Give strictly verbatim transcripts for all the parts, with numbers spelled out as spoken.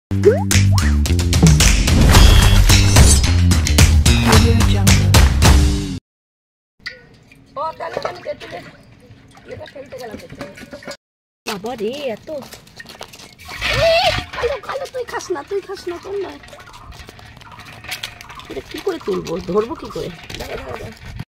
বাবা রে এত তুই খাস না তুই খাস না তোর না এটা কি করে তুলবো ধরবো কি করে দাঁড়া দাঁড়া দাঁড়া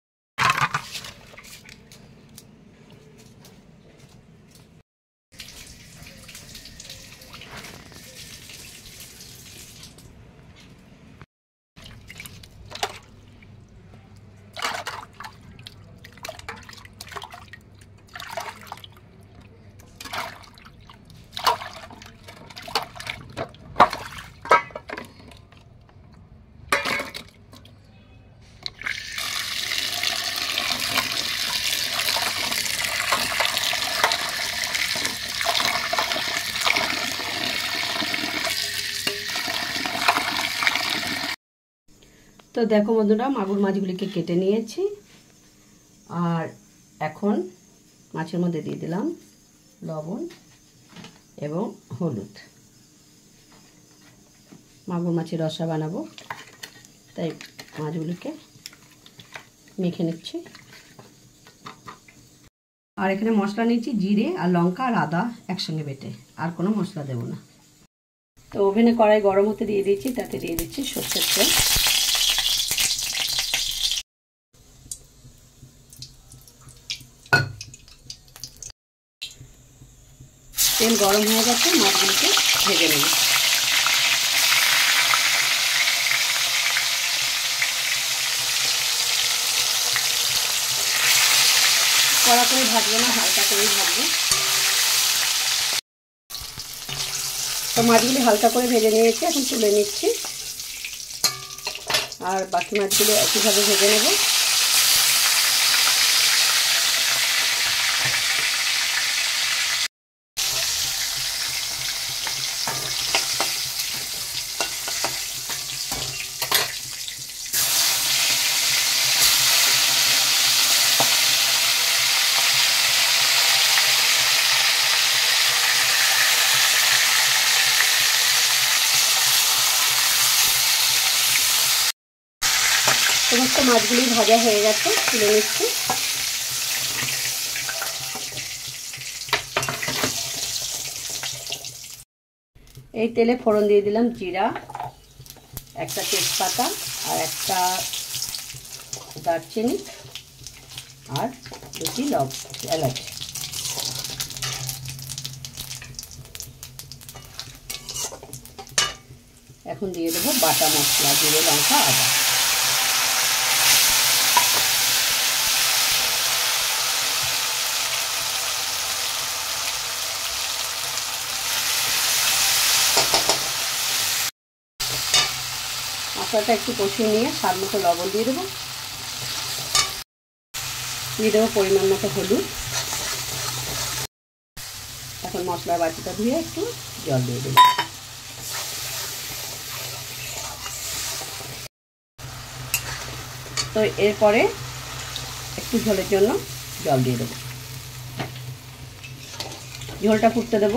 তো দেখো বন্ধুরা মাগুর মাছগুলিকে কেটে নিয়েছি আর এখন মাছের মধ্যে দিয়ে দিলাম লবণ এবং হলুদ মাগুর মাছের রসা বানাবো তাই মাছগুলিকে মেখে নিচ্ছি আর এখানে মশলা নিয়েছি জিরে আর লঙ্কা আর আদা একসঙ্গে বেটে আর কোনো মশলা দেব না তো ওভেনে কড়াই গরম হতে দিয়ে দিয়েছি তাতে দিয়ে দিচ্ছি সরষের তেল তেল গরম হয়ে গেছে মাছগুলোকে ভেজে নেব কড়া করে ভাজবো না হালকা করেই ভাজবো তো মাছগুলি হালকা করে ভেজে নিয়েছি এখন তুলে নিচ্ছি আর বাকি মাছগুলো একইভাবে ভেজে নেব সমস্ত মাছগুলি ভাজা হয়ে গেছে তুলে নিচ্ছি এই তেলে ফোড়ন দিয়ে দিলাম জিরা একটা তেজপাতা আর একটা দারচিনি আর দুটি লব এলাচ এখন দিয়ে দেবো বাটা মশলা জিরে লঙ্কা আদা মশলাটা একটু কষিয়ে নিয়ে স্বাদ মতো লবণ দিয়ে দেবো দিয়ে দেবো পরিমাণ মতো হলুদ এখন মশলার বাটিটা ধুয়ে একটু জল দিয়ে দেবো তো এরপরে একটু ঝোলের জন্য জল দিয়ে দেবো ঝোলটা ফুটতে দেবো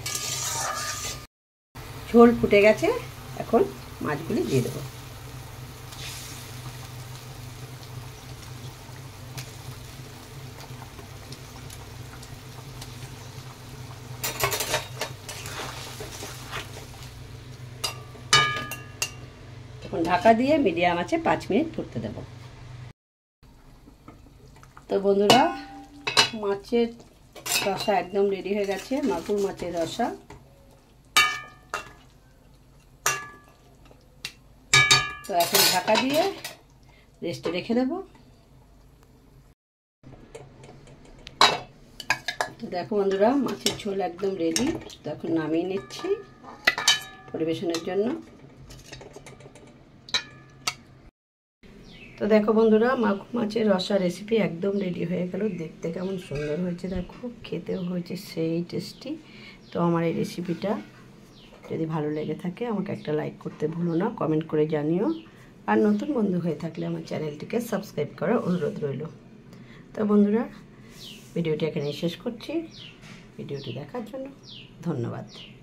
ঝোল ফুটে গেছে এখন মাছগুলি দিয়ে দেবো এখন ঢাকা দিয়ে মিডিয়াম আছে পাঁচ মিনিট ফুটতে দেব তো বন্ধুরা মাছের রসা একদম রেডি হয়ে গেছে মাগুর মাছের রসা তো এখন ঢাকা দিয়ে রেস্টে রেখে দেব তো দেখো বন্ধুরা মাছের ঝোল একদম রেডি তো এখন নামিয়ে নিচ্ছি পরিবেশনের জন্য তো দেখো বন্ধুরা মাগুর মাছের রসা রেসিপি একদম রেডি হয়ে গেল দেখতে কেমন সুন্দর হয়েছে দেখো খেতেও হয়েছে সেই টেস্টি তো আমার এই রেসিপিটা যদি ভালো লেগে থাকে আমাকে একটা লাইক করতে ভুলো না কমেন্ট করে জানিও আর নতুন বন্ধু হয়ে থাকলে আমার চ্যানেলটিকে সাবস্ক্রাইব করার অনুরোধ রইল তো বন্ধুরা ভিডিওটি এখানে শেষ করছি ভিডিওটি দেখার জন্য ধন্যবাদ।